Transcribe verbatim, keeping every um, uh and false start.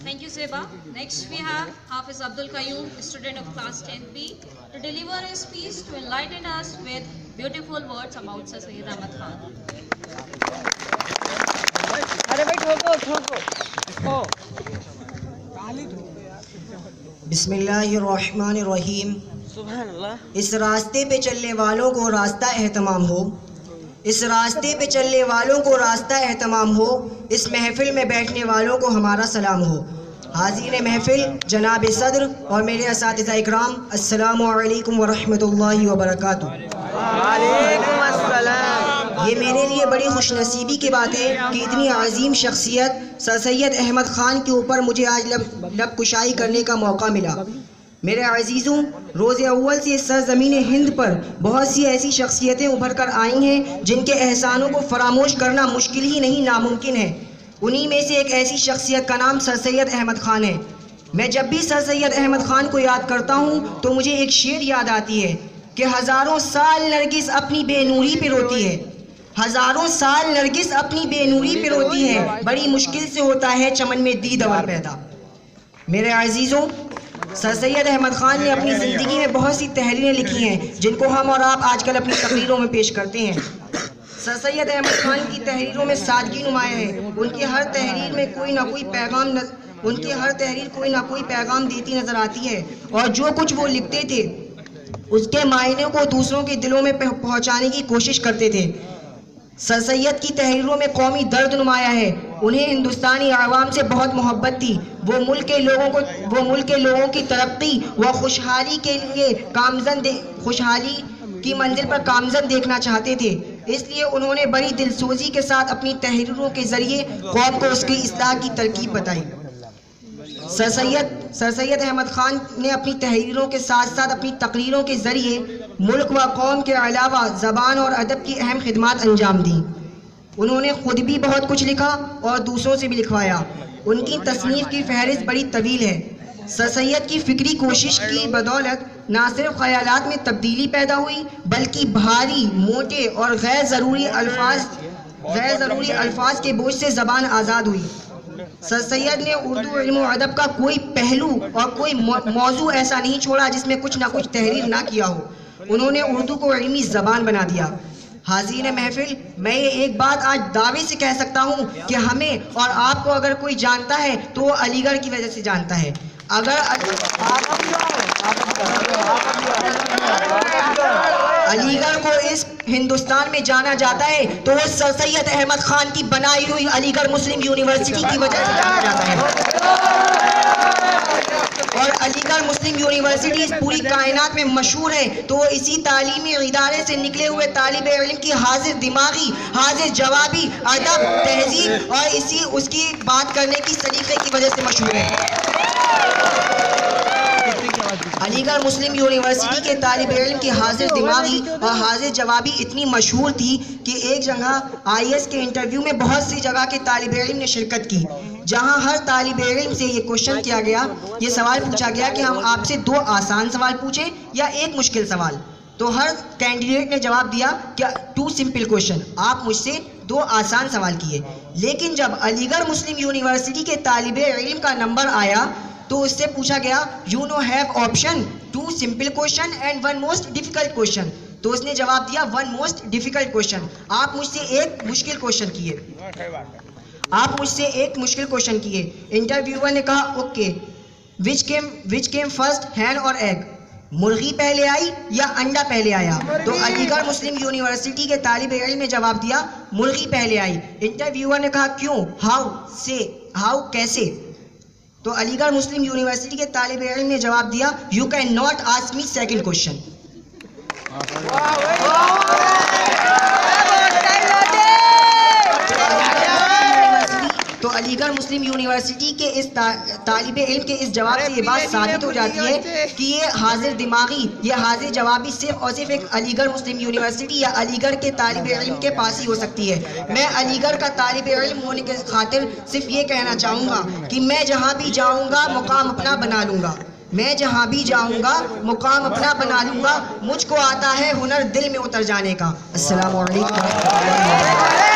Thank you, Zeba. Next we have Hafiz Abdul, student of class ten B, to deliver a speech to enlighten us with beautiful words about Sir Syed Ahmad Khan. बिस्मिल्लाहिर्रहमानिर्रहीम। इस रास्ते पे चलने वालों को रास्ता एहतमाम हो, इस रास्ते पे चलने वालों को रास्ता एहतमाम हो, इस महफिल में बैठने वालों को हमारा सलाम हो। हाज़िर महफिल जनाब सदर और मेरे असातिज़ा इकराम, अस्सलामु अलैकुम वरहमतुल्लाहि वबरकातुहू। ये मेरे लिए बड़ी खुशनसीबी की बात है कि इतनी अजीम शख्सियत सर सैयद अहमद ख़ान के ऊपर मुझे आज लब लब कुशाई करने का मौका मिला। मेरे अजीज़ों, रोज़ अव्वल से सरज़मीन हिंद पर बहुत सी ऐसी शख्सियतें उभर कर आई हैं जिनके एहसानों को फरामोश करना मुश्किल ही नहीं नामुमकिन है। उन्हीं में से एक ऐसी शख्सियत का नाम सर सैयद अहमद ख़ान है। मैं जब भी सर सैयद अहमद ख़ान को याद करता हूँ तो मुझे एक शेर याद आती है कि हज़ारों साल नरगिस अपनी बेनूरी पे रोती है, हज़ारों साल नरगिस अपनी बेनूरी पे रोती है, बड़ी मुश्किल से होता है चमन में दीदवर पैदा। मेरे अजीज़ों, सर सैयद अहमद ख़ान ने अपनी ज़िंदगी में बहुत सी तहरीरें लिखी हैं जिनको हम और आप आजकल अपनी तकरीरों में पेश करते हैं। सर सैयद अहमद ख़ान की तहरीरों में सादगी नुमाया है। उनकी हर तहरीर में कोई ना कोई पैगाम न, उनकी हर तहरीर कोई ना कोई पैगाम देती नज़र आती है और जो कुछ वो लिखते थे उसके मायने को दूसरों के दिलों में पहुँचाने की कोशिश करते थे। सर सैयद की तहरीरों में कौमी दर्द नुमाया है। उन्हें हिंदुस्तानी आवाम से बहुत मोहब्बत थी। वो मुल्क के लोगों को वो मुल्क के लोगों की तरक्की व खुशहाली के लिए कामज़न दे खुशहाली की मंजिल पर कामज़न देखना चाहते थे। इसलिए उन्होंने बड़ी दिलसोजी के साथ अपनी तहरीरों के ज़रिए कौम को उसकी इस्लाह की तरकीब बताई। सर सैयद सर सैयद अहमद ख़ान ने अपनी तहरीरों के साथ साथ अपनी तकरीरों के ज़रिए मुल्क व कौम के अलावा ज़बान और अदब की अहम खिदमात अंजाम दी। उन्होंने ख़ुद भी बहुत कुछ लिखा और दूसरों से भी लिखवाया। उनकी तसनीफ़ की फहरिस्त बड़ी तवील है। सर सैयद की फ़िक्री कोशिश की बदौलत ना सिर्फ ख़यालात में तब्दीली पैदा हुई बल्कि भारी, मोटे और गैर ज़रूरी अल्फाज गैर ज़रूरी अल्फाज के बोझ से ज़बान आज़ाद हुई। सर सैयद ने उर्दू इल्म व अदब का कोई पहलू और कोई मौजू ऐसा नहीं छोड़ा जिसमें कुछ ना कुछ तहरीर ना किया हो। उन्होंने उर्दू को इल्मी ज़बान बना दिया। हाज़िर महफिल, मैं ये एक बात आज दावे से कह सकता हूँ कि हमें और आपको अगर कोई जानता है तो वो अलीगढ़ की वजह से जानता है। अगर अलीगढ़ को इस हिंदुस्तान में जाना जाता है तो वो सर सैयद अहमद ख़ान की बनाई हुई अलीगढ़ मुस्लिम यूनिवर्सिटी की वजह से जाना जाता है। और अलीगढ़ मुस्लिम यूनिवर्सिटी इस पूरी कायनात में मशहूर है तो वो इसी तालीमी इदारे से निकले हुए तालिब इल्म की हाजिर दिमागी, हाजिर जवाबी, अदब, तहजीब और इसी उसकी बात करने की सलीके की वजह से मशहूर है। अलीगढ़ मुस्लिम यूनिवर्सिटी के तालिब इल्म की हाजिर दिमागी और हाजिर जवाबी इतनी मशहूर थी कि एक जगह आई एस के इंटरव्यू में बहुत सी जगह के तालिब इल्म ने शिरकत की, जहां हर तालिब इल्म से ये क्वेश्चन किया गया, ये सवाल पूछा गया कि हम आपसे दो आसान सवाल पूछें या एक मुश्किल सवाल। तो हर कैंडिडेट ने जवाब दिया कि टू सिंपल क्वेश्चन, आप मुझसे दो आसान सवाल किए। लेकिन जब अलीगढ़ मुस्लिम यूनिवर्सिटी के तालिब इल्म का नंबर आया तो उससे पूछा गया, you know have option two simple question and one most difficult question. तो उसने जवाब दिया वन मोस्ट डिफिकल्ट क्वेश्चन। आप मुझसे एक मुश्किल क्वेश्चन किए आप मुझसे एक मुश्किल क्वेश्चन किए। इंटरव्यूअर ने कहा, ओके, विच केम विच केम फर्स्ट, हैन और एग, मुर्गी पहले आई या अंडा पहले आया? तो अलीगढ़ मुस्लिम यूनिवर्सिटी के तालिब इल्म ने जवाब दिया, मुर्गी पहले आई। इंटरव्यूअर ने कहा, क्यों, हाउ, से, हाउ, कैसे? तो अलीगढ़ मुस्लिम यूनिवर्सिटी के तालिब इल्म ने जवाब दिया, you can not ask me second question. तो अलीगढ़ मुस्लिम यूनिवर्सिटी के इस तालिब इल्म के इस जवाब से ये बात साबित हो जाती है कि ये हाजिर दिमागी, ये हाजिर जवाबी सिर्फ और सिर्फ एक अलीगढ़ मुस्लिम यूनिवर्सिटी या अलीगढ़ के तालिब इल्म के पास ही हो सकती है। मैं अलीगढ़ का तालिब इल्म होने के खातिर सिर्फ ये कहना चाहूँगा कि मैं जहाँ भी जाऊँगा मुकाम अपना बना लूँगा। मैं जहाँ भी जाऊँगा मुकाम अपना बना लूँगा। मुझको आता है हुनर दिल में उतर जाने का। अस्सलामु अलैकुम।